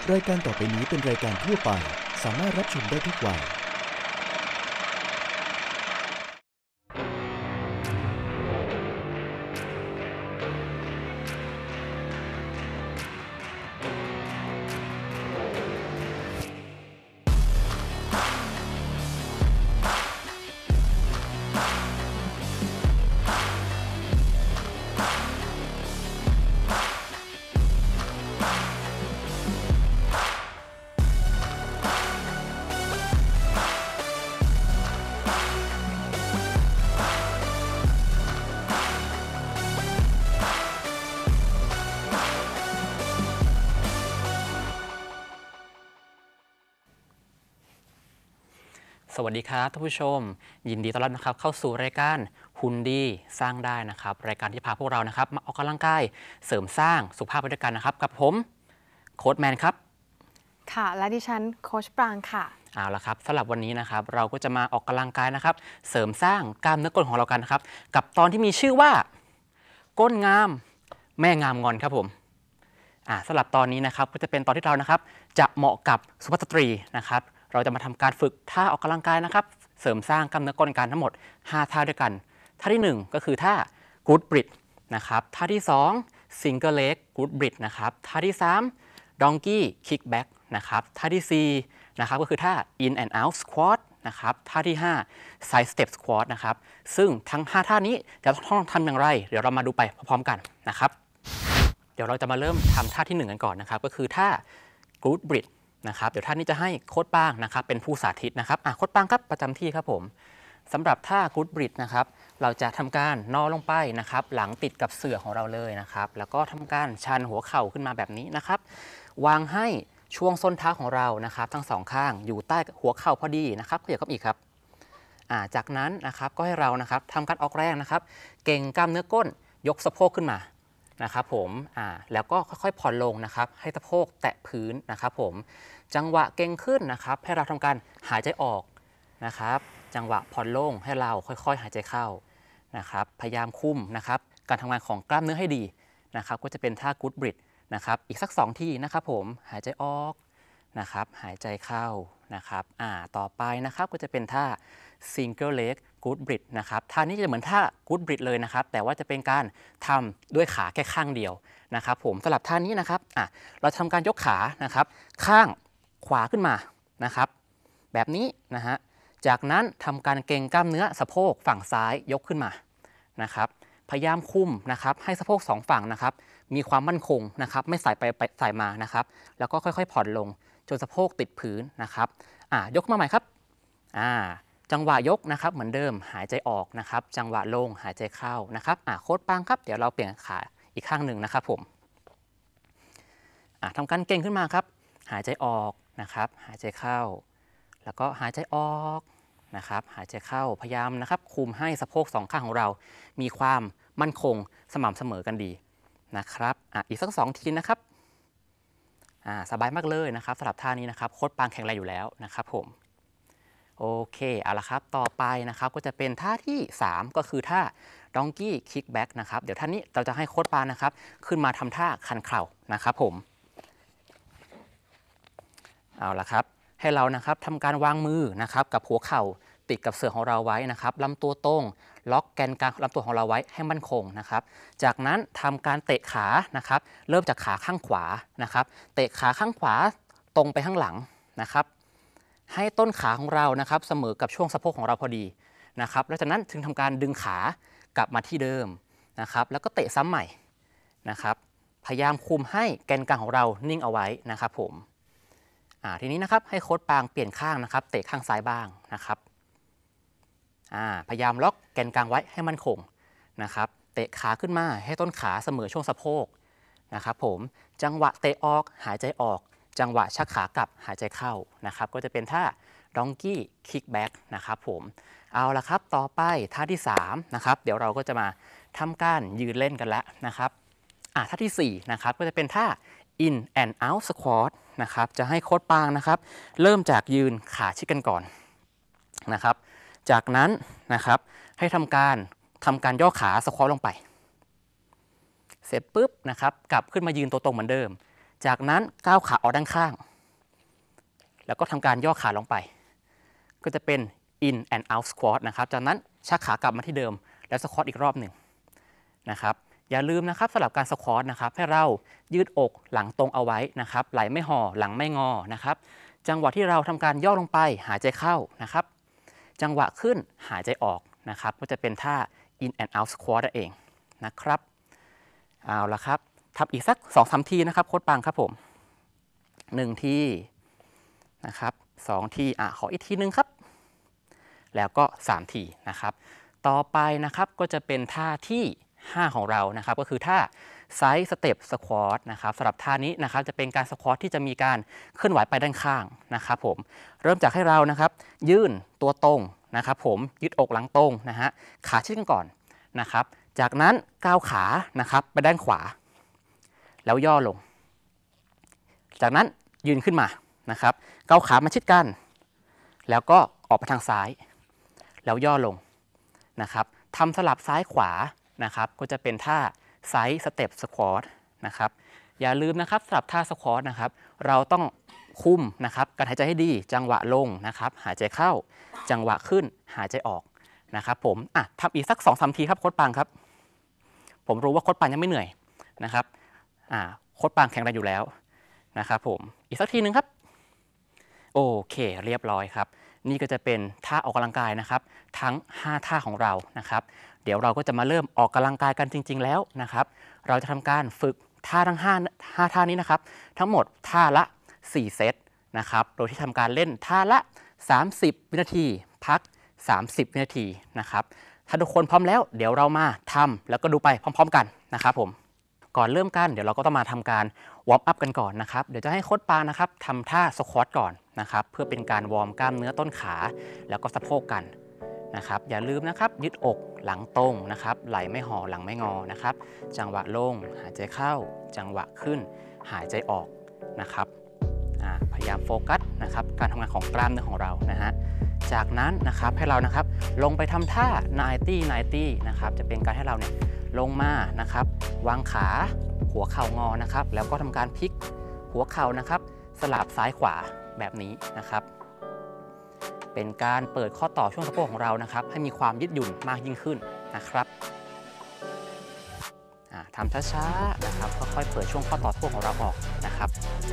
รายการต่อไปนี้เป็นรายการทั่วไปสามารถรับชมได้ทุกวัยสวัสดีครับท่านผู้ชมยินดีต้อนรับนะครับเข้าสู่รายการหุ่นดีสร้างได้นะครับรายการที่พาพวกเรานะครับมาออกกำลังกายเสริมสร้างสุขภาพไปด้วยกันนะครับกับผมโค้ชแมนครับค่ะและดิฉันโค้ชปรางค่ะเอาละครับสำหรับวันนี้นะครับเราก็จะมาออกกำลังกายนะครับเสริมสร้างกล้ามเนื้อก้นของเรากันนะครับกับตอนที่มีชื่อว่าก้นงามแม่งามงอนครับผมสำหรับตอนนี้นะครับก็จะเป็นตอนที่เรานะครับจะเหมาะกับสุภาพสตรีนะครับเราจะมาทำการฝึกท่าออกกำลังกายนะครับเสริมสร้างกล้ามเนื้อก้นกันทั้งหมด5ท่าด้วยกันท่าที่1ก็คือท่า Good Bridge นะครับท่าที่2 Single Leg Good Bridge นะครับท่าที่3 Donkey Kickback นะครับท่าที่4นะครับก็คือท่า In and Out Squat นะครับท่าที่5 Side Step Squat นะครับซึ่งทั้ง5ท่านี้จะต้องทำอย่างไรเดี๋ยวเรามาดูไปพร้อมๆกันนะครับเดี๋ยวเราจะมาเริ่มทำท่าที่1กันก่อนนะครับก็คือท่า Good Bridgeนะครับเดี๋ยวท่านนี้จะให้โค้ชปางนะครับเป็นผู้สาธิตนะครับโค้ชปางครับประจำที่ครับผมสำหรับท่า Good Bridge นะครับเราจะทำการนอนลงไปนะครับหลังติดกับเสื่อของเราเลยนะครับแล้วก็ทำการชันหัวเข่าขึ้นมาแบบนี้นะครับวางให้ช่วงส้นเท้าของเรานะครับทั้งสองข้างอยู่ใต้หัวเข่าพอดีนะครับเกี่ยวกับอีกครับจากนั้นนะครับก็ให้เรานะครับทำการออกแรงนะครับเก่งกล้ามเนื้อก้นยกสะโพกขึ้นมานะครับผมแล้วก็ค่อยๆผ่อนลงนะครับให้สะโพกแตะพื้นนะครับผมจังหวะเก่งขึ้นนะครับให้เราทำการหายใจออกนะครับจังหวะผ่อนลงให้เราค่อยๆหายใจเข้านะครับพยายามคุมนะครับการทำงานของกล้ามเนื้อให้ดีนะครับก็จะเป็นท่า Good Bridge นะครับอีกสัก2ทีนะครับผมหายใจออกนะครับหายใจเข้านะครับต่อไปนะครับก็จะเป็นท่า Single Leg Good Bridge นะครับท่านี้จะเหมือนท่า Good Bridge เลยนะครับแต่ว่าจะเป็นการทำด้วยขาแค่ข้างเดียวนะครับผมสำหรับท่านี้นะครับเราทำการยกขานะครับข้างขวาขึ้นมานะครับแบบนี้นะฮะจากนั้นทำการเกร็งกล้ามเนื้อสะโพกฝั่งซ้ายยกขึ้นมานะครับพยายามคุมนะครับให้สะโพก2ฝั่งนะครับมีความมั่นคงนะครับไม่ใส่ไปใส่มานะครับแล้วก็ค่อยๆผ่อนลงจนสะโพกติดพื้นนะครับยกมาใหม่ครับจังหวะยกนะครับเหมือนเดิมหายใจออกนะครับจังหวะลงหายใจเข้านะครับโค้ชปางครับเดี๋ยวเราเปลี่ยนขาอีกข้างหนึ่งนะครับผมทำการเก่งขึ้นมาครับหายใจออกนะครับหายใจเข้าแล้วก็หายใจออกนะครับหายใจเข้าพยายามนะครับคุมให้สะโพก2ข้างของเรามีความมั่นคงสม่ำเสมอกันดีนะครับอีกสัก2ทีนะครับสบายมากเลยนะครับสำหรับท่านี้นะครับโค้ชปางแข็งแรงอยู่แล้วนะครับผมโอเคเอาละครับต่อไปนะครับก็จะเป็นท่าที่3ก็คือท่า Donkey Kickback นะครับเดี๋ยวท่านี้เราจะให้โค้ชปางนะครับขึ้นมาทำท่าคันเข่านะครับผมเอาละครับให้เรานะครับทำการวางมือนะครับกับหัวเข่าติดกับเสื่อของเราไว้นะครับลำตัวตรงล็อกแกนกลางลำตัวของเราไว้ให้มั่นคงนะครับจากนั้นทำการเตะขานะครับเริ่มจากขาข้างขวานะครับเตะขาข้างขวาตรงไปข้างหลังนะครับให้ต้นขาของเรานะครับเสมอกับช่วงสะโพกของเราพอดีนะครับแล้วจากนั้นถึงทำการดึงขากลับมาที่เดิมนะครับแล้วก็เตะซ้ำใหม่นะครับพยายามคุมให้แกนกลางของเรานิ่งเอาไว้นะครับผมทีนี้นะครับให้โค้ชปางเปลี่ยนข้างนะครับเตะข้างซ้ายบ้างนะครับพยายามล็อกแกนกลางไว้ให้มั่นคงนะครับเตะขาขึ้นมาให้ต้นขาเสมอช่วงสะโพกนะครับผมจังหวะเตะออกหายใจออกจังหวะชักขากลับหายใจเข้านะครับก็จะเป็นท่า Donkey Kickback นะครับผมเอาละครับต่อไปท่าที่3นะครับเดี๋ยวเราก็จะมาทำการยืนเล่นกันแล้วนะครับท่าที่4นะครับก็จะเป็นท่า In and Out Squat นะครับจะให้โค้ชปางนะครับเริ่มจากยืนขาชิดกันก่อนนะครับจากนั้นนะครับให้ทำการย่อขาสควอตลงไปเสร็จปุ๊บนะครับกลับขึ้นมายืนตัวตรงเหมือนเดิมจากนั้นก้าวขาออกด้านข้างแล้วก็ทำการย่อขาลงไปก็จะเป็น in and out squat นะครับจากนั้นชักขากลับมาที่เดิมแล้วสควอตอีกรอบหนึ่งนะครับอย่าลืมนะครับสำหรับการสควอตนะครับให้เรายืดอกหลังตรงเอาไว้นะครับไหล่ไม่ห่อหลังไม่งอนะครับจังหวะที่เราทำการย่อลงไปหายใจเข้านะครับจังหวะขึ้นหายใจออกนะครับก็จะเป็นท่า in and out squat นั่นเองนะครับเอาละครับทำอีกสัก 2-3 ทีนะครับโค้ชปังครับผม1 ทีนะครับ2 ทีขออีกทีนึงครับแล้วก็3 ทีนะครับต่อไปนะครับก็จะเป็นท่าที่5ของเรานะครับก็คือท่าไซด์สเต็ปสควอตนะครับสำหรับท่านี้นะครับจะเป็นการสควอตที่จะมีการเคลื่อนไหวไปด้านข้างนะครับผมเริ่มจากให้เรานะครับยื่นตัวตรงนะครับผมยืดอกหลังตรงนะฮะขาชิดกันก่อนนะครับจากนั้นก้าวขานะครับไปด้านขวาแล้วย่อลงจากนั้นยืนขึ้นมานะครับก้าวขามาชิดกันแล้วก็ออกไปทางซ้ายแล้วย่อลงนะครับทำสลับซ้ายขวานะครับก็จะเป็นท่าไซด์สเต็ปสควอตนะครับอย่าลืมนะครับสำหรับท่าสควอตนะครับเราต้องคุมนะครับการหายใจให้ดีจังหวะลงนะครับหายใจเข้าจังหวะขึ้นหายใจออกนะครับผมทำอีกสัก 2-3 ทีครับโค้ชปังครับผมรู้ว่าโค้ชปังยังไม่เหนื่อยนะครับโค้ชปังแข็งแรงอยู่แล้วนะครับผมอีกสักทีนึงครับโอเคเรียบร้อยครับนี่ก็จะเป็นท่าออกกำลังกายนะครับทั้ง5ท่าของเรานะครับเดี๋ยวเราก็จะมาเริ่มออกกำลังกายกันจริงๆแล้วนะครับเราจะทำการฝึกท่าทั้ง5ท่านี้นะครับทั้งหมดท่าละ4 เซตนะครับโดยที่ทำการเล่นท่าละ30 วินาทีพัก30 วินาทีนะครับถ้าทุกคนพร้อมแล้วเดี๋ยวเรามาทำแล้วก็ดูไปพร้อมๆกันนะครับผมก่อนเริ่มกันเดี๋ยวเราก็ต้องมาทำการวอร์มอัพกันก่อนนะครับเดี๋ยวจะให้โค้ชปางนะครับทำท่าสควอตก่อนนะครับเพื่อเป็นการวอร์มกล้ามเนื้อต้นขาแล้วก็สะโพกกันนะครับอย่าลืมนะครับยืดอกหลังตรงนะครับไหล่ไม่ห่อหลังไม่งอนะครับจังหวะลงหายใจเข้าจังหวะขึ้นหายใจออกนะครับพยายามโฟกัสนะครับการทำงานของกล้ามเนื้อของเรานะฮะจากนั้นนะครับให้เรานะครับลงไปทำท่า90นะครับจะเป็นการให้เราเนี่ยลงมานะครับวางขาหัวเข่างอนะครับแล้วก็ทำการพลิกหัวเข่านะครับสลับซ้ายขวาแบบนี้นะครับเป็นการเปิดข้อต่อช่วงสะโพกของเรานะครับให้มีความยืดหยุ่นมากยิ่งขึ้นนะครับทำช้าๆนะครับค่อยๆเปิดช่วงข้อต่อสะโพกของเราออกนะครับ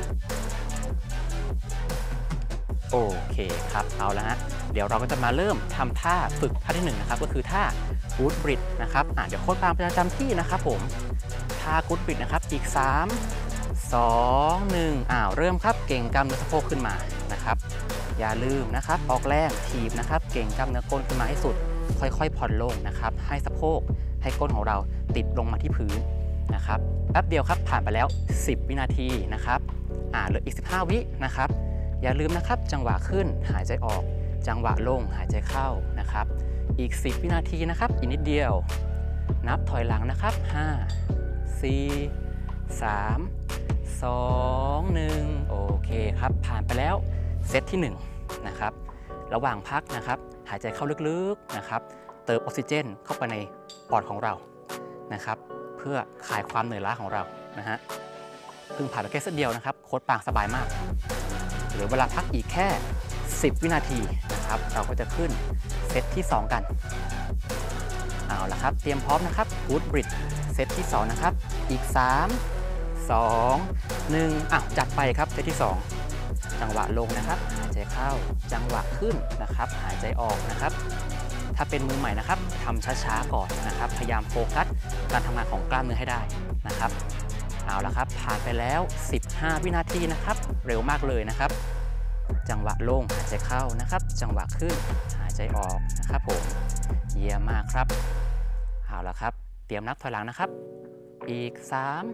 โอเคครับเอาแล้วฮะเดี๋ยวเราก็จะมาเริ่มทำท่าฝึกท่าที่1นะครับก็คือท่ากู๊ดบริดนะครับเดี๋ยวโค้ชปางประจำที่นะครับผมท่ากู๊ดบริดนะครับอีก3 2 1เริ่มครับเก่งกล้ามเนื้อสะโพกขึ้นมานะครับอย่าลืมนะครับออกแรงถีบนะครับเก่งกล้ามเนื้อก้นขึ้นมาให้สุดค่อยๆผ่อนลงนะครับให้สะโพกให้ก้นของเราติดลงมาที่พื้นนะครับแป๊บเดียวครับผ่านไปแล้ว10 วินาทีนะครับเหลืออีก15 วินะครับอย่าลืมนะครับจังหวะขึ้นหายใจออกจังหวะลงหายใจเข้านะครับอีก10 วินาทีนะครับอีกนิดเดียวนับถอยหลังนะครับ5 4 3 2 1โอเคครับผ่านไปแล้วเซตที่1นะครับระหว่างพักนะครับหายใจเข้าลึกๆนะครับเติมออกซิเจนเข้าไปในปอดของเรานะครับเพื่อคลายความเหนื่อยล้าของเรานะฮะเพิ่งผ่านไปแค่เซตเดียวนะครับโค้ชปางสบายมากเหลือเวลาพักอีกแค่10 วินาทีนะครับเราก็จะขึ้นเซตที่2กันเอาละครับเตรียมพร้อมนะครับกู๊ดบริดเซตที่2นะครับอีก3 2 1จัดไปครับเซตที่2จังหวะลงนะครับหายใจเข้าจังหวะขึ้นนะครับหายใจออกนะครับถ้าเป็นมือใหม่นะครับทำช้าๆก่อนนะครับพยายามโฟกัสการทำงานของกล้ามเนื้อให้ได้นะครับเอาละครับผ่านไปแล้ว15 วินาทีนะครับเร็วมากเลยนะครับจังหวะลงหายใจเข้านะครับจังหวะขึ้นหายใจออกนะครับผมเยี่ยมมากครับเอาละครับเตรียมนับถอยหลังนะครับอีก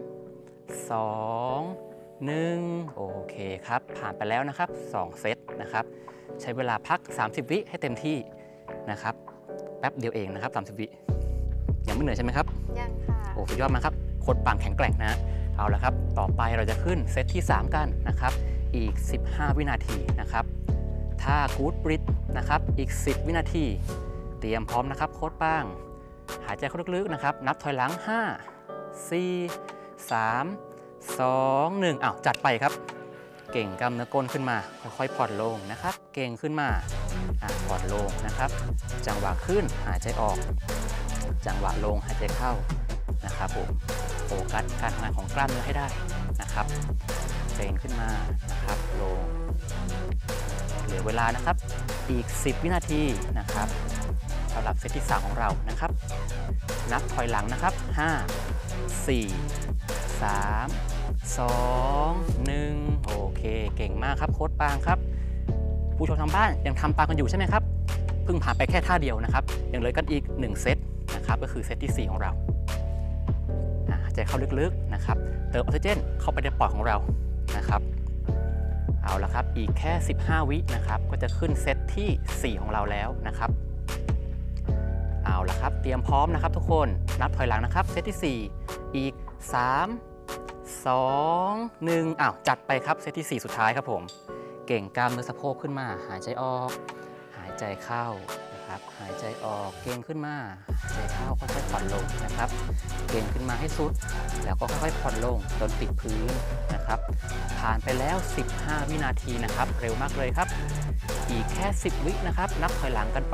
3 2 1โอเคครับผ่านไปแล้วนะครับ2 เซตนะครับใช้เวลาพัก30 วิให้เต็มที่นะครับแป๊บเดียวเองนะครับ30 วิยังไม่เหนื่อยใช่ไหมครับยังค่ะโอ้สุดยอดมากครับโค้ชปังแข็งแกร่งนะเอาละครับต่อไปเราจะขึ้นเซตที่3กันนะครับอีก15 วินาทีนะครับท่ากู๊ดบริดนะครับอีก10 วินาทีเตรียมพร้อมนะครับโค้ชปังหายใจเข้าลึกๆนะครับนับถอยหลัง5 4 3 2 1อ้าวจัดไปครับเก่งกล้ามเนื้อก้นขึ้นมาค่อยๆผ่อนลงนะครับเก่งขึ้นมาผ่อนลงนะครับจังหวะขึ้นหายใจออกจังหวะลงหายใจเข้านะครับผมโฟกัสการทำงานของกล้ามเนื้อให้ได้นะครับเก่งขึ้นมานะครับลงเหลือเวลานะครับอีก10วินาทีนะครับสำหรับเซตที่3ของเรานะครับนับถอยหลังนะครับ5 4 3 2 1โอเคเก่งมากครับโค้ชปางครับผู้ชมทางบ้านยังทำตามกันอยู่ใช่ไหมครับเพิ่งผ่านไปแค่ท่าเดียวนะครับยังเหลือกันอีก1เซตนะครับก็คือเซตที่4ของเราหายใจเข้าลึกๆนะครับเติมออกซิเจนเข้าไปในปอดของเรานะครับเอาละครับอีกแค่15วินะครับก็จะขึ้นเซตที่4ของเราแล้วนะครับเอาละครับเตรียมพร้อมนะครับทุกคนนับถอยหลังนะครับเซตที่4อีก3 2 1อ้าวจัดไปครับเซตที่4สุดท้ายครับผมเก่งกล้ามเนื้อสะโพกขึ้นมาหายใจออกหายใจเข้านะครับหายใจออกเก่งขึ้นมาหายใจเข้าค่อยๆผ่อนลงนะครับเก่งขึ้นมาให้สุดแล้วก็ค่อยๆผ่อนลงจนติดพื้นนะครับผ่านไปแล้ว15วินาทีนะครับเร็วมากเลยครับอีกแค่10วินะครับนับถอยหลังกันไป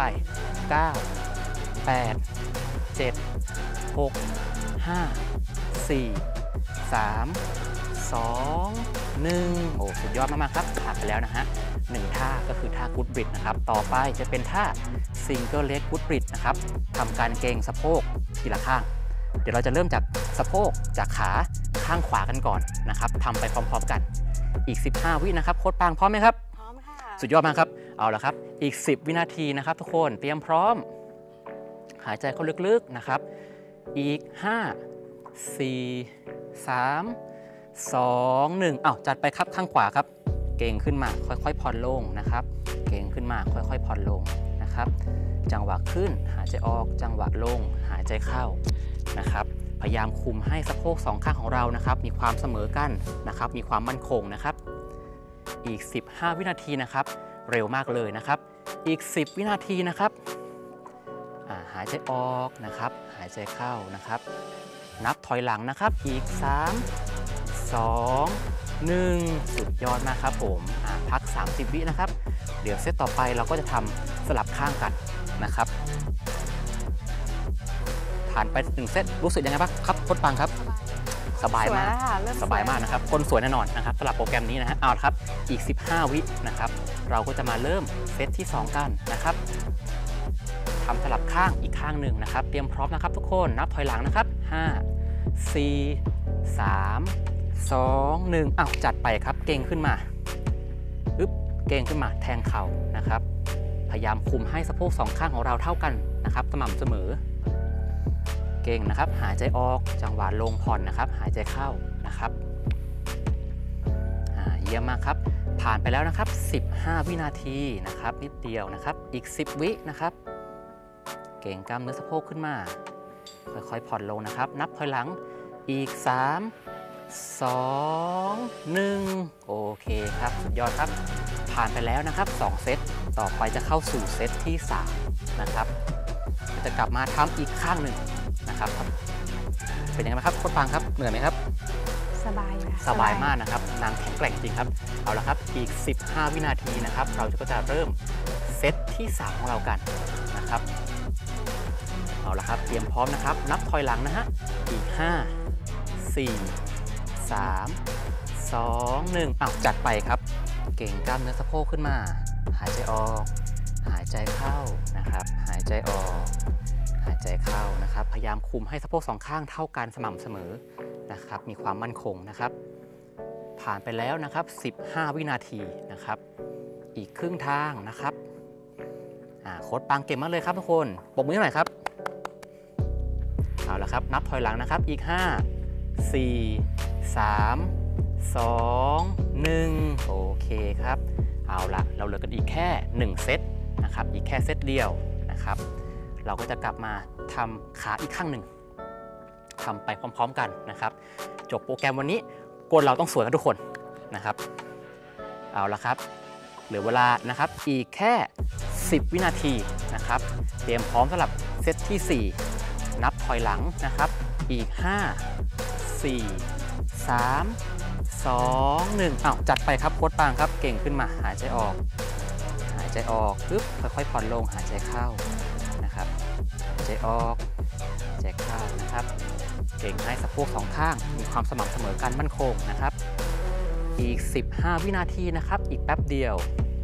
9 8 7 6 5 4 3 2 1โอ้สุดยอดมากๆครับผ่านไปแล้วนะฮะ1ท่าก็คือท่ากู๊ดบริดนะครับต่อไปจะเป็นท่าซิงเกิลเลกกู๊ดบริดนะครับทำการเกร็งสะโพกทีละข้างเดี๋ยวเราจะเริ่มจากสะโพกจากขาข้างขวากันก่อนนะครับทำไปพร้อมๆกันอีก15วินะครับโค้ชปางพร้อมไหมครับพร้อมค่ะสุดยอดมากครับเอาละครับอีก10วินาทีนะครับทุกคนเตรียมพร้อมหายใจเข้าลึกๆนะครับอีก5 4 3 2 1อ้าวจัดไปครับข้างขวาครับเก่งขึ้นมาค่อยๆผ่อนลงนะครับเก่งขึ้นมาค่อยๆผ่อนลงนะครับจังหวะขึ้นหายใจออกจังหวะลงหายใจเข้านะครับพยายามคุมให้สะโพก2ข้างของเรานะครับมีความเสมอกันนะครับมีความมั่นคงนะครับอีก15วินาทีนะครับเร็วมากเลยนะครับอีก10วินาทีนะครับหายใจออกนะครับหายใจเข้านะครับนับถอยหลังนะครับอีก3 2 1สุดยอดมากครับผมพัก30วินะครับเดี๋ยวเซตต่อไปเราก็จะทำสลับข้างกันนะครับผ่านไป1เซตรู้สึกยังไงบ้างครับโค้ชปังครับสบายมากสบายมากนะครับคนสวยแน่นอนนะครับสำหรับโปรแกรมนี้นะฮะเอาละครับอีก15วินะครับเราก็จะมาเริ่มเซตที่2กันนะครับทำสลับข้างอีกข้างหนึ่งนะครับเตรียมพร้อมนะครับทุกคนนับถอยหลังนะครับ5 4 3 2 1อ้าวจัดไปครับเก่งขึ้นมาเก่งขึ้นมาแทงเข่านะครับพยายามคุมให้สะโพก2ข้างของเราเท่ากันนะครับสม่ำเสมอเก่งนะครับหายใจออกจังหวะลงผ่อนนะครับหายใจเข้านะครับเยี่ยมมากครับผ่านไปแล้วนะครับ15วินาทีนะครับนิดเดียวนะครับอีก10วินะครับเก่งกล้ามเนื้อสะโพกขึ้นมาค่อยๆผ่อนลงนะครับนับถอยหลังอีก3 2 1โอเคครับสุดยอดครับผ่านไปแล้วนะครับ2เซตต่อไปจะเข้าสู่เซตที่3นะครับจะกลับมาทำอีกข้างหนึ่งนะครับเป็นยังไงบ้างครับโค้ชปางครับเหนื่อยไหมครับสบายค่ะสบายมากนะครับนางแข็งแกร่งจริงครับเอาละครับอีก15วินาทีนะครับเราก็จะเริ่มเซตที่3ของเรากันนะครับเอาละครับเตรียมพร้อมนะครับนับถอยหลังนะฮะอีก5 4 3 2 1อ้าวจัดไปครับเก่งกล้ามเนื้อสะโพกขึ้นมาหายใจออกหายใจเข้านะครับหายใจออกหายใจเข้านะครับพยายามคุมให้สะโพก2ข้างเท่ากันสม่ำเสมอนะครับมีความมั่นคงนะครับผ่านไปแล้วนะครับ15วินาทีนะครับอีกครึ่งทางนะครับโค้ชปังเก่งมากเลยครับทุกคนปรบมือหน่อยครับเอาละครับนับถอยหลังนะครับอีก5 4 3 2 1โอเคครับเอาละเราเหลือกันอีกแค่1เซตนะครับอีกแค่เซตเดียวนะครับเราก็จะกลับมาทำขาอีกข้างหนึ่งทำไปพร้อมๆกันนะครับจบโปรแกรมวันนี้ก้นเราต้องสวยกันทุกคนนะครับเอาละครับเหลือเวลานะครับอีกแค่10วินาทีนะครับเตรียมพร้อมสำหรับเซตที่4นับถอยหลังนะครับอีก5 4 3 2 1อ้าวจัดไปครับโค้ชปางครับเก่งขึ้นมาหายใจออกหายใจออกปึ๊บค่อยๆผ่อนลงหายใจเข้านะครับหายใจออกหายใจเข้านะครับเก่งให้สะโพกสองข้างมีความสม่ำเสมอกันมั่นคงนะครับอีก15วินาทีนะครับอีกแป๊บเดียว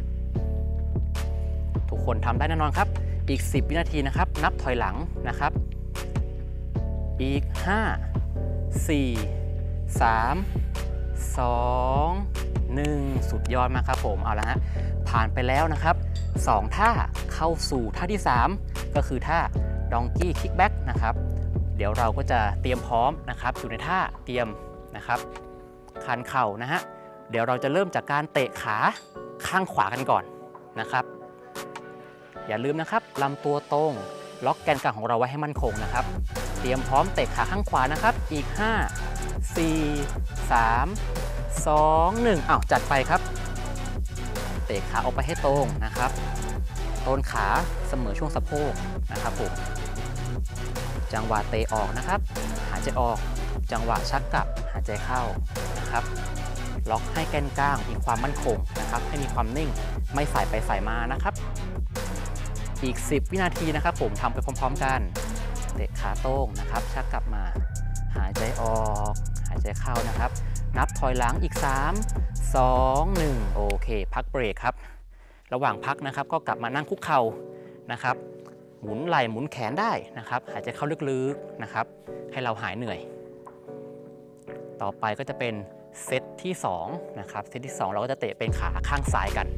ทุกคนทำได้แน่นอนครับอีก10วินาทีนะครับนับถอยหลังนะครับอีก5 4 3 2 1สุดยอดมากครับผมเอาละฮะผ่านไปแล้วนะครับ2ท่าเข้าสู่ท่าที่3ก็คือท่าดองกี้คิกแบ็กนะครับเดี๋ยวเราก็จะเตรียมพร้อมนะครับอยู่ในท่าเตรียมนะครับคันเข่านะฮะเดี๋ยวเราจะเริ่มจากการเตะขาข้างขวากันก่อนนะครับอย่าลืมนะครับลำตัวตรงล็อกแกนกลางของเราไว้ให้มั่นคงนะครับเตรียมพร้อมเตะขาข้างขวานะครับอีก5 4 3 2 1อ้าวจัดไปครับเตะขาออกไปให้ตรงนะครับต้นขาเสมอช่วงสะโพกนะครับผมจังหวะเตะออกนะครับหายใจออกจังหวะชักกลับหายใจเข้านะครับล็อกให้แกนกลางมีความมั่นคงนะครับให้มีความนิ่งไม่สายไปสายมานะครับอีก10วินาทีนะครับผมทำไปพร้อมๆกันเตะขาโต้งนะครับชักกลับมาหายใจออกหายใจเข้านะครับนับถอยหลังอีก3 2 1โอเคพักเบรกครับระหว่างพักนะครับก็กลับมานั่งคุกเข่านะครับหมุนไหล่หมุนแขนได้นะครับหายใจเข้าลึกๆนะครับให้เราหายเหนื่อยต่อไปก็จะเป็นเซตที่2นะครับเซตที่2เราก็จะเตะเป็นขาข้างซ้ายกัน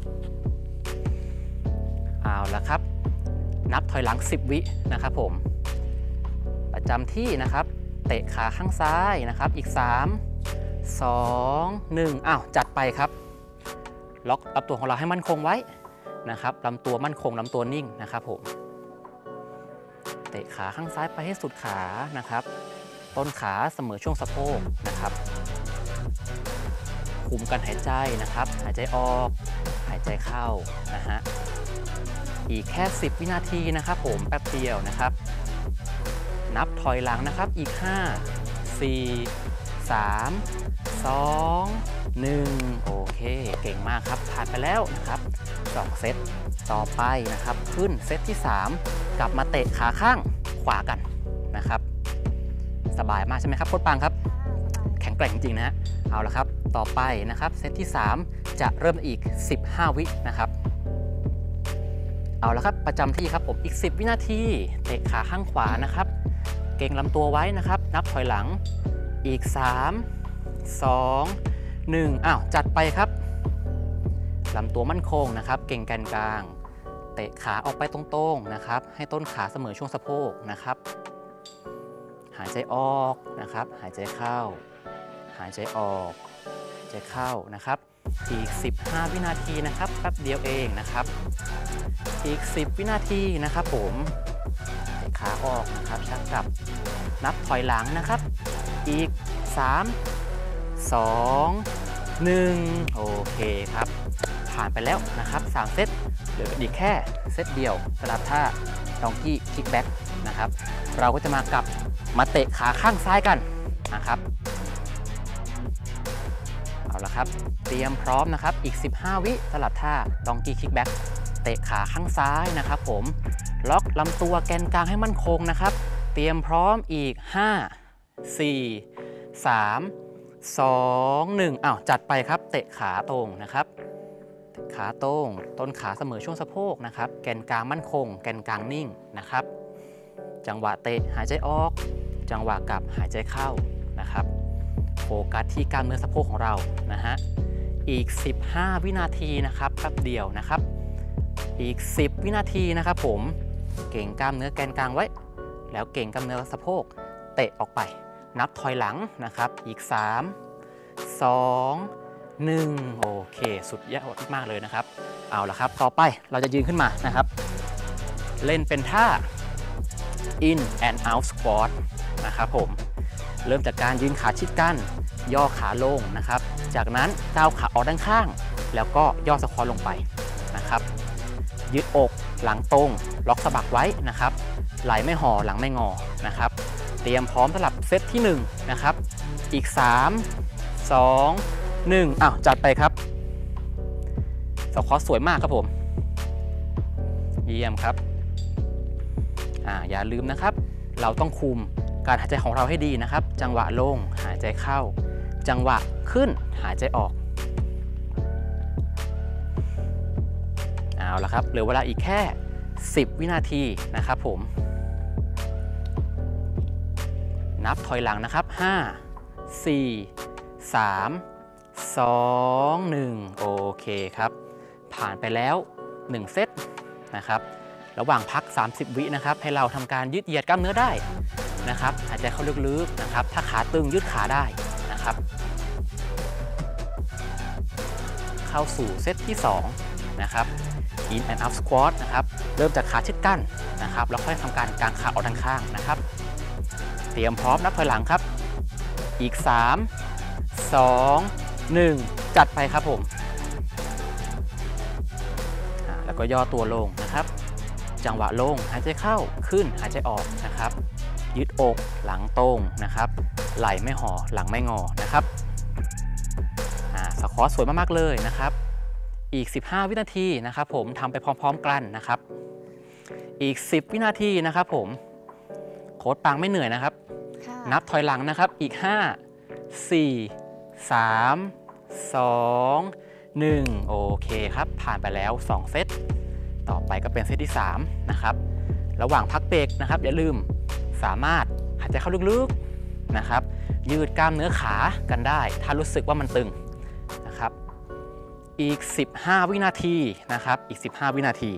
เอาละครับนับถอยหลัง10วินะครับผมประจำที่นะครับเตะขาข้างซ้ายนะครับอีก3 2 1อ้าวจัดไปครับล็อกลำตัวของเราให้มั่นคงไว้นะครับลำตัวมั่นคงลำตัวนิ่งนะครับผมเตะขาข้างซ้ายไปให้สุดขานะครับต้นขาเสมอช่วงสะโพกนะครับคุมการหายใจนะครับหายใจออกหายใจเข้านะฮะอีกแค่10วินาทีนะครับผมแป๊บเดียวนะครับนับถอยหลังนะครับอีก5 4 3 2 1โอเคเก่งมากครับผ่านไปแล้วนะครับ2เซตต่อไปนะครับขึ้นเซตที่3กลับมาเตะขาข้างขวากันนะครับสบายมากใช่ไหมครับโค้ชปางครับแข็งแกร่งจริงๆนะฮะเอาละครับต่อไปนะครับเซตที่3จะเริ่มอีก15วินะครับเอาละครับประจำที่ครับผมอีก10วินาทีเตะขาข้างขวานะครับเก่งลำตัวไว้นะครับนับถอยหลังอีก3 2 1อ้าวจัดไปครับลำตัวมั่นคงนะครับเก่งแกนกลางเตะขาออกไปตรงๆนะครับให้ต้นขาเสมอช่วงสะโพกนะครับหายใจออกนะครับหายใจเข้าหายใจออกหายใจเข้านะครับอีก15วินาทีนะครับแป๊บเดียวเองนะครับอีก10วินาทีนะครับผมเตะขาออกนะครับชักกลับนับถอยหลังนะครับอีก3 2 1โอเคครับผ่านไปแล้วนะครับ3เซตเหลืออีกแค่เซตเดียวสำหรับท่าดองกี้คิกแบ็กนะครับเราก็จะมาเตะขาข้างซ้ายกันนะครับเอาละครับเตรียมพร้อมนะครับอีก15วิสำหรับท่าดองกี้คิกแบ็กเตะขาข้างซ้ายนะครับผมล็อกลำตัวแกนกลางให้มั่นคงนะครับเตรียมพร้อมอีก5 4 3 2 1อ้าวจัดไปครับเตะขาตรงนะครับเตะขาตรงต้นขาเสมอช่วงสะโพกนะครับแกนกลางมั่นคงแกนกลางนิ่งนะครับจังหวะเตะหายใจออกจังหวะกลับหายใจเข้านะครับโฟกัสที่กล้ามเนื้อสะโพกของเรานะฮะอีก15วินาทีนะครับแป๊บเดียวนะครับอีก10วินาทีนะครับผมเก่งกล้ามเนื้อแกนกลางไว้แล้วเก่งกล้ามเนื้อสะโพกเตะออกไปนับถอยหลังนะครับอีก3 2 1โอเคสุดยอดมากเลยนะครับเอาละครับต่อไปเราจะยืนขึ้นมานะครับเล่นเป็นท่า in and out squat นะครับผมเริ่มจากการยืนขาชิดกันย่อขาลงนะครับจากนั้นก้าวขาออกด้านข้างแล้วก็ย่อสควอตลงไปนะครับยืดอกหลังตรงล็อกสะบักไว้นะครับไหล่ไม่ห่อหลังไม่งอนะครับเตรียมพร้อมสำหรับเซตที่1นะครับอีก3 2 1อ้าวจัดไปครับสควอตสวยมากครับผมเยี่ยมครับอย่าลืมนะครับเราต้องคุมการหายใจของเราให้ดีนะครับจังหวะลงหายใจเข้าจังหวะขึ้นหายใจออกเอาละครับเหลือเวลาอีกแค่10 วินาทีนะครับผมนับถอยหลังนะครับ5 4 3 2 1โอเคครับผ่านไปแล้ว1เซตนะครับระหว่างพัก30 วินะครับให้เราทำการยืดเหยียดกล้ามเนื้อได้นะครับหายใจเข้าลึกๆนะครับถ้าขาตึงยืดขาได้นะครับเข้าสู่เซตที่2นะครับ in and out squat นะครับเริ่มจากขาชิดกั้นนะครับแล้วค่อยทำการกางขาออกด้านข้างนะครับเตรียมพร้อมนับถอยหลังครับอีก3 2 1จัดไปครับผมแล้วก็ย่อตัวลงนะครับจังหวะลงหายใจเข้าขึ้นหายใจออกนะครับยืดอกหลังตรงนะครับไหล่ไม่ห่อหลังไม่งอนะครับสควอตสวยมากๆเลยนะครับอีก15 วินาทีนะครับผมทำไปพร้อมๆกันนะครับอีก10 วินาทีนะครับผมโค้ชปังไม่เหนื่อยนะครับนับถอยหลังนะครับอีก5 4 3 2 1โอเคครับผ่านไปแล้ว2เซตต่อไปก็เป็นเซตที่3นะครับระหว่างพักเบรกนะครับอย่าลืมสามารถหายใจเข้าลึกๆนะครับยืดกล้ามเนื้อขากันได้ถ้ารู้สึกว่ามันตึงนะครับอีก15 วินาทีนะครับอีก15 วินาที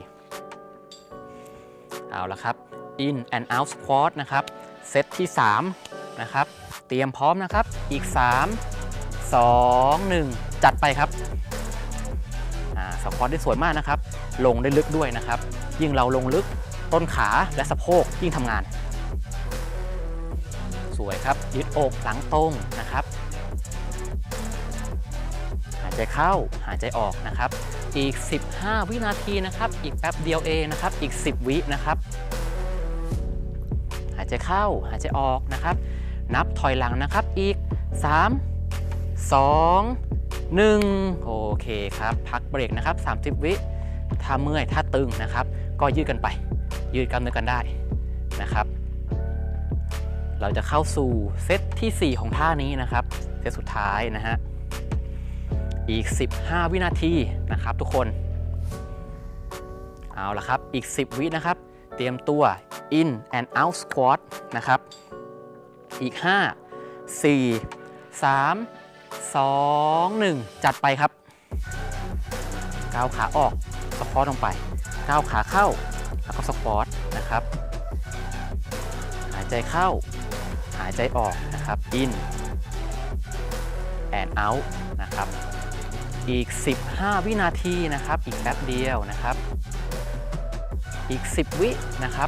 เอาละครับ in and out squat นะครับเซตที่3นะครับเตรียมพร้อมนะครับอีก3 2 1จัดไปครับสควอตได้สวยมากนะครับลงได้ลึกด้วยนะครับยิ่งเราลงลึกต้นขาและสะโพกยิ่งทำงานสวยครับยืดอกหลังตรงนะครับหายใจเข้าหายใจออกนะครับอีก15 วินาทีนะครับอีกแป๊บเดียวเองนะครับอีก10 วินะครับหายใจเข้าหายใจออกนะครับนับถอยหลังนะครับอีก3 2 1โอเคครับพักเบรกนะครับ30 วิถ้าเมื่อยถ้าตึงนะครับก็ยืดกันไปยืดกล้ามเนื้อกันได้นะครับเราจะเข้าสู่เซตที่4ของท่านี้นะครับเซตสุดท้ายนะฮะอีก15 วินาทีนะครับทุกคนเอาละครับอีก10 วินะครับเตรียมตัว in and out squat นะครับอีก5 4 3 2 1จัดไปครับก้าวขาออกสควอตลงไปก้าวขาเข้าแล้วก็สควอตนะครับหายใจเข้าหายใจออกนะครับ in and out นะครับอีก15 วินาทีนะครับอีกแป๊บเดียวนะครับอีก10 วินะครับ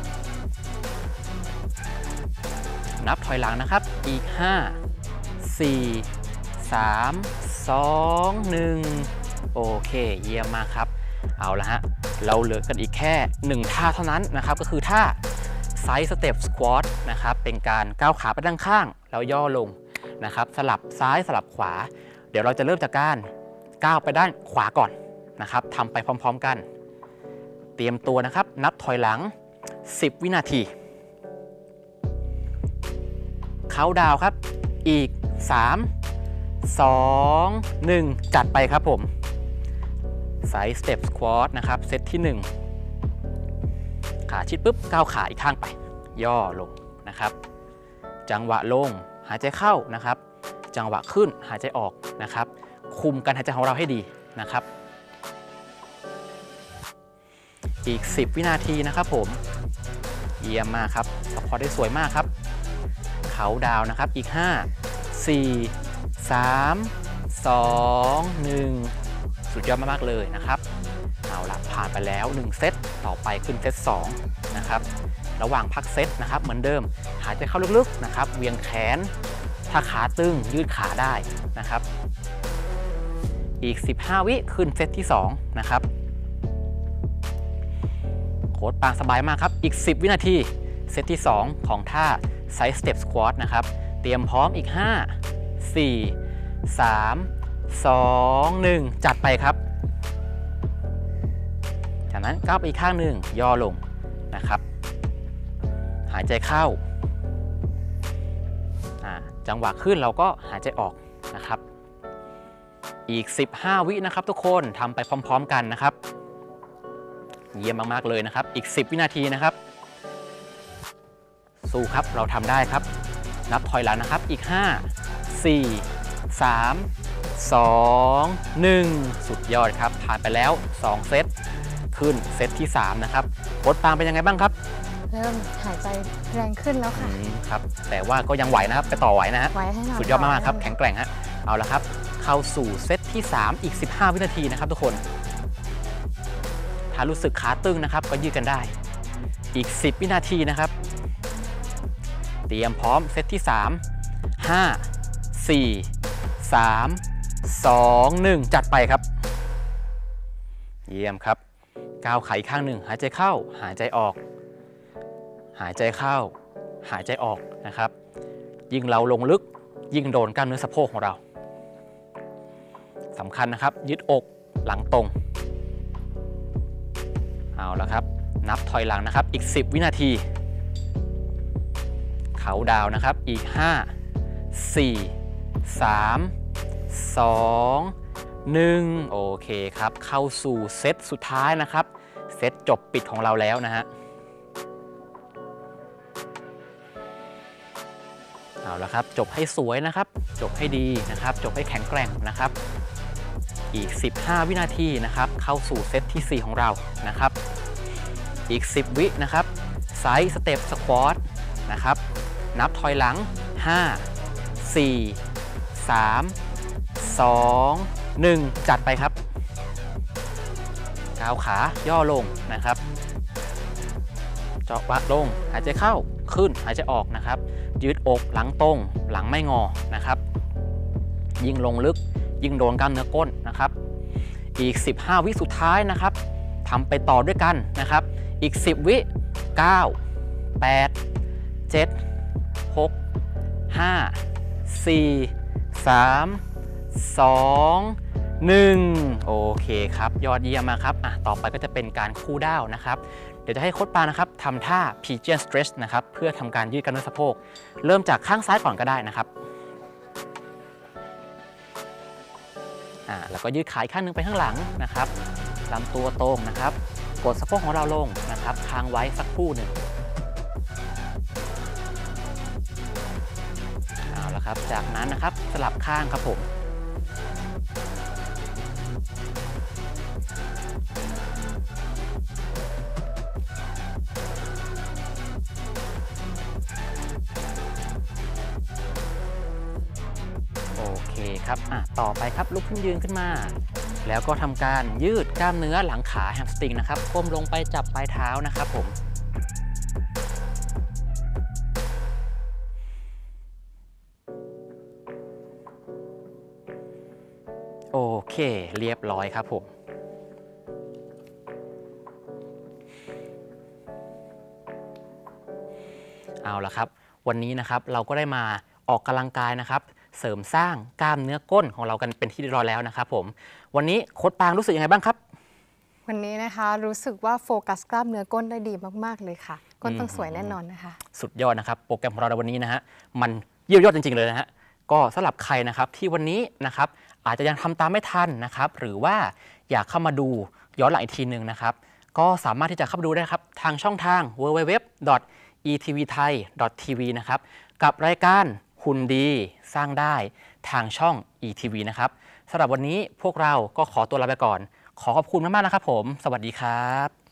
นับถอยหลังนะครับอีก5 4 3 2 1โอเคเยี่ยมมากครับเอาละฮะเราเหลือกันอีกแค่1ท่าเท่านั้นนะครับก็คือท่า Side Step Squat นะครับเป็นการก้าวขาไปด้านข้างแล้วย่อลงนะครับสลับซ้ายสลับขวาเดี๋ยวเราจะเริ่มจากการก้าวไปด้านขวาก่อนนะครับทำไปพร้อมๆกันเตรียมตัวนะครับนับถอยหลัง10 วินาทีเค้าดาวครับอีก3 2 1จัดไปครับผม Side Step Squat นะครับเซตที่1ขาชิดปุ๊บก้าวขาอีกข้างไปย่อลงนะครับจังหวะลงหายใจเข้านะครับจังหวะขึ้นหายใจออกนะครับคุมการหายใจของเราให้ดีนะครับอีก10 วินาทีนะครับผมเยี่ยมมากครับสควอตได้สวยมากครับเขาดาวนะครับอีก5 4 3 2 1สุดยอดมากๆเลยนะครับเอาละผ่านไปแล้ว1เซตต่อไปขึ้นเซต2นะครับระหว่างพักเซตนะครับเหมือนเดิมหายใจเข้าลึกๆนะครับเวียงแขนถ้าขาตึงยืดขาได้นะครับอีก15 วิขึ้นเซตที่2นะครับโค้ชปางสบายมากครับอีก10 วินาทีเซตที่2ของท่า Side Step Squat นะครับเตรียมพร้อมอีก 5 4 3 2 1 จัดไปครับจากนั้นก้าวไปอีกข้างหนึ่งย่อลงนะครับหายใจเข้าจังหวะขึ้นเราก็หายใจออกนะครับอีก15วินะครับทุกคนทำไปพร้อมๆกันนะครับเยี่ยมมากๆเลยนะครับอีก10วินาทีนะครับสู้ครับเราทำได้ครับนับถอยหลังนะครับอีก5 4 3 2 1สุดยอดครับผ่านไปแล้ว2เซตขึ้นเซตที่3นะครับโค้ชปางเป็นยังไงบ้างครับเริ่มหายใจแรงขึ้นแล้วค่ะครับแต่ว่าก็ยังไหวนะครับไปต่อไหวนะฮะไหวให้หน่อยสุดยอดมากๆครับแข็งแกร่งฮะเอาละครับเข้าสู่เซตที่3อีก15วินาทีนะครับทุกคนถ้ารู้สึกขาตึงนะครับก็ยืดกันได้อีก10วินาทีนะครับเตรียมพร้อมเซตที่3 5 4 3 2 1จัดไปครับเยี่ยมครับก้าวขาอีกข้างหนึ่งหายใจเข้าหายใจออกหายใจเข้าหายใจออกนะครับยิ่งเราลงลึกยิ่งโดนกล้ามเนื้อสะโพกของเราสำคัญนะครับยืดอกหลังตรงเอาละครับนับถอยหลังนะครับอีก10วินาทีเขาดาวนะครับอีก5 4 3 2 1โอเคครับเข้าสู่เซตสุดท้ายนะครับเซตจบปิดของเราแล้วนะฮะเอาละครับจบให้สวยนะครับจบให้ดีนะครับจบให้แข็งแกร่งนะครับอีก15วินาทีนะครับเข้าสู่เซตที่4ของเรานะครับอีก10วินะครับไซด์สเต็ปสควอตนะครับนับถอยหลัง5 4 3 2 1จัดไปครับก้าวขาย่อลงนะครับเจาะวัดลงหายใจเข้าขึ้นหายใจออกนะครับยืดอกหลังตรงหลังไม่งอนะครับยิ่งลงลึกยิ่งโดนกล้ามเนื้อก้นนะครับอีก15วิสุดท้ายนะครับทำไปต่อด้วยกันนะครับอีก10วิ9 8 7 6 5 4 3 2 1โอเคครับยอดเยี่ยมมากครับต่อไปก็จะเป็นการคูลดาวน์นะครับเดี๋ยวจะให้โค้ชปานะครับทำท่า Pigeon Stretch นะครับเพื่อทำการยืดกล้ามเนื้อสะโพกเริ่มจากข้างซ้ายก่อนก็ได้นะครับแล้วก็ยืดขาอีกข้างนึงไปข้างหลังนะครับลำตัวตรงนะครับกดสะโพกของเราลงนะครับค้างไว้สักครู่หนึ่งเอาละครับจากนั้นนะครับสลับข้างครับผมครับต่อไปครับลุกขึ้นยืนขึ้นมาแล้วก็ทำการยืดกล้ามเนื้อหลังขาแฮมสตริงนะครับก้มลงไปจับปลายเท้านะครับผมโอเคเรียบร้อยครับผมเอาละครับวันนี้นะครับเราก็ได้มาออกกำลังกายนะครับเสริมสร้างกล้ามเนื้อก้นของเรากันเป็นที่เรียบร้อยแล้วนะครับผมวันนี้โค้ชปางรู้สึกยังไงบ้างครับวันนี้นะคะรู้สึกว่าโฟกัสกล้ามเนื้อก้นได้ดีมากๆเลยค่ะก้นต้องสวยแน่นอนนะคะสุดยอดนะครับโปรแกรมของเราในวันนี้นะฮะมันเยี่ยมยอดจริงๆเลยนะฮะก็สำหรับใครนะครับที่วันนี้นะครับอาจจะยังทำตามไม่ทันนะครับหรือว่าอยากเข้ามาดูย้อนหลังอีกทีหนึ่งนะครับก็สามารถที่จะเข้ามาดูได้ครับทางช่องทาง www.etvthai.tv นะครับกับรายการหุ่นดีสร้างได้ทางช่อง ETV นะครับสำหรับวันนี้พวกเราก็ขอตัวลาไปก่อนขอขอบคุณมากๆนะครับผมสวัสดีครับ